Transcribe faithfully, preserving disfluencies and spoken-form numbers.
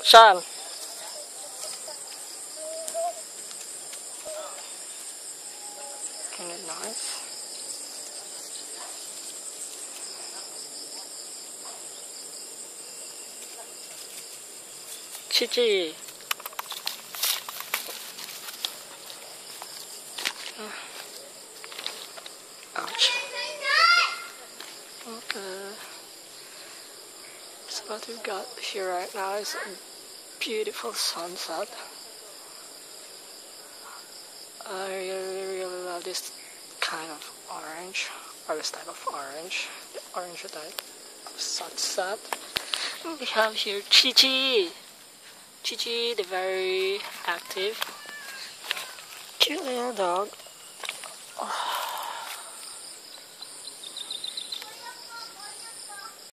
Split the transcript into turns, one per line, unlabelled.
Saan? Isn't it nice? Chichi. Ouch. Okay. So what we've got here right now is a beautiful sunset. I really, really love this kind of orange, or this type of orange, the orange type of sunset. And we have here Chichi. Chichi, the very active, cute little dog.